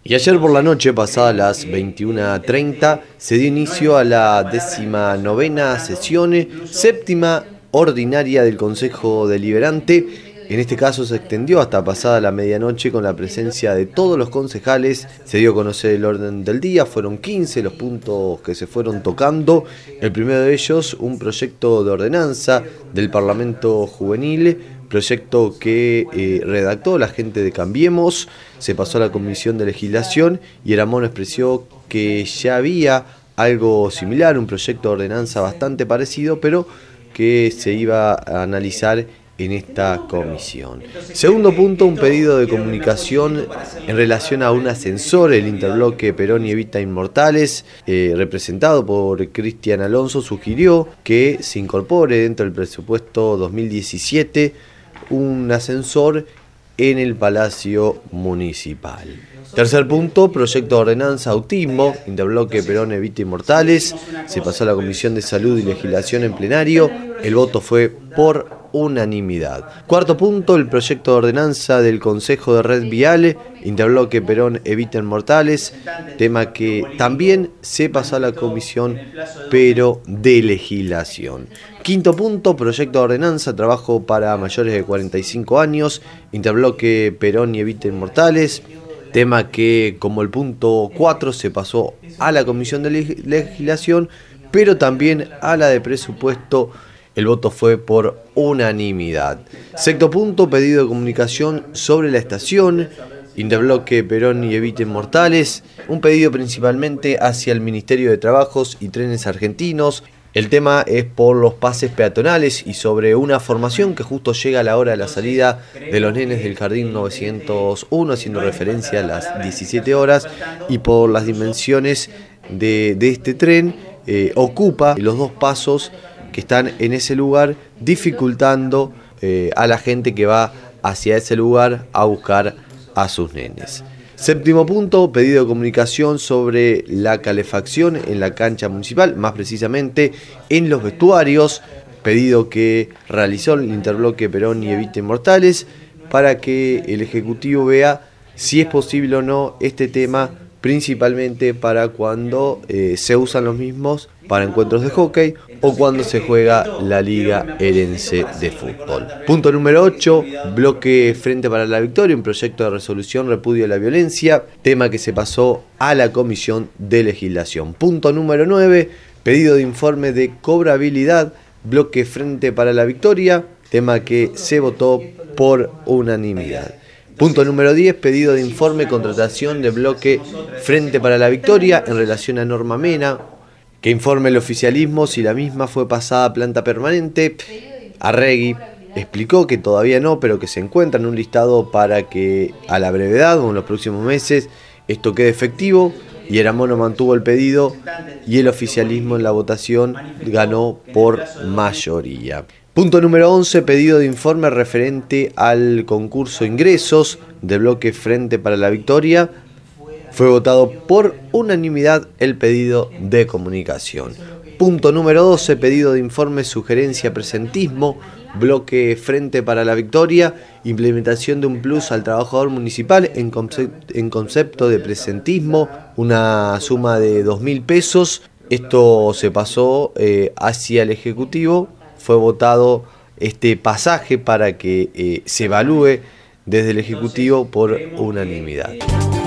Y ayer por la noche, pasadas las 21:30, se dio inicio a la 19ª sesión, séptima ordinaria del Consejo Deliberante. En este caso se extendió hasta pasada la medianoche con la presencia de todos los concejales. Se dio a conocer el orden del día, fueron 15 los puntos que se fueron tocando. El primero de ellos, un proyecto de ordenanza del Parlamento Juvenil, proyecto que redactó la gente de Cambiemos, se pasó a la Comisión de Legislación y Eramón expresó que ya había algo similar, un proyecto de ordenanza bastante parecido, pero que se iba a analizar en esta comisión. Segundo punto, un pedido de comunicación en relación a un ascensor, el interbloque Perón y Evita Inmortales, representado por Cristian Alonso, sugirió que se incorpore dentro del presupuesto 2017 un ascensor en el Palacio Municipal. Tercer punto, proyecto de ordenanza autismo, interbloque Perón Evita Inmortales, se pasó a la Comisión de Salud y Legislación en plenario, el voto fue por unanimidad. Cuarto punto, el proyecto de ordenanza del Consejo de Red Vial, interbloque Perón Evita Inmortales, tema que también se pasó a la Comisión pero de Legislación. Quinto punto, proyecto de ordenanza, trabajo para mayores de 45 años, interbloque Perón y Evita Inmortales, tema que como el punto 4 se pasó a la Comisión de Legislación, pero también a la de presupuesto. El voto fue por unanimidad. Sexto punto, pedido de comunicación sobre la estación, interbloque Perón y Evita Inmortales, un pedido principalmente hacia el Ministerio de Trabajos y Trenes Argentinos. El tema es por los pases peatonales y sobre una formación que justo llega a la hora de la salida de los nenes del Jardín 901, haciendo referencia a las 17 horas, y por las dimensiones de este tren, ocupa los dos pasos que están en ese lugar, dificultando a la gente que va hacia ese lugar a buscar a sus nenes. Séptimo punto, pedido de comunicación sobre la calefacción en la cancha municipal, más precisamente en los vestuarios, pedido que realizó el interbloque Perón y Evita Inmortales para que el Ejecutivo vea si es posible o no este tema, principalmente para cuando se usan los mismos para encuentros de hockey o cuando se juega la Liga Herense de Fútbol. Punto número 8, bloque Frente para la Victoria, un proyecto de resolución repudio a la violencia, tema que se pasó a la Comisión de Legislación. Punto número 9, pedido de informe de cobrabilidad, bloque Frente para la Victoria, tema que se votó por unanimidad. Punto número 10, pedido de informe contratación de bloque Frente para la Victoria en relación a Norma Mena, que informe el oficialismo si la misma fue pasada a planta permanente. Arregui explicó que todavía no, pero que se encuentra en un listado para que a la brevedad o en los próximos meses esto quede efectivo, y Eramono mantuvo el pedido y el oficialismo en la votación ganó por mayoría. Punto número 11, pedido de informe referente al concurso ingresos de bloque Frente para la Victoria. Fue votado por unanimidad el pedido de comunicación. Punto número 12, pedido de informe sugerencia presentismo, bloque Frente para la Victoria, implementación de un plus al trabajador municipal en concepto de presentismo, una suma de 2.000 pesos. Esto se pasó hacia el Ejecutivo, fue votado este pasaje para que se evalúe desde el Ejecutivo por unanimidad.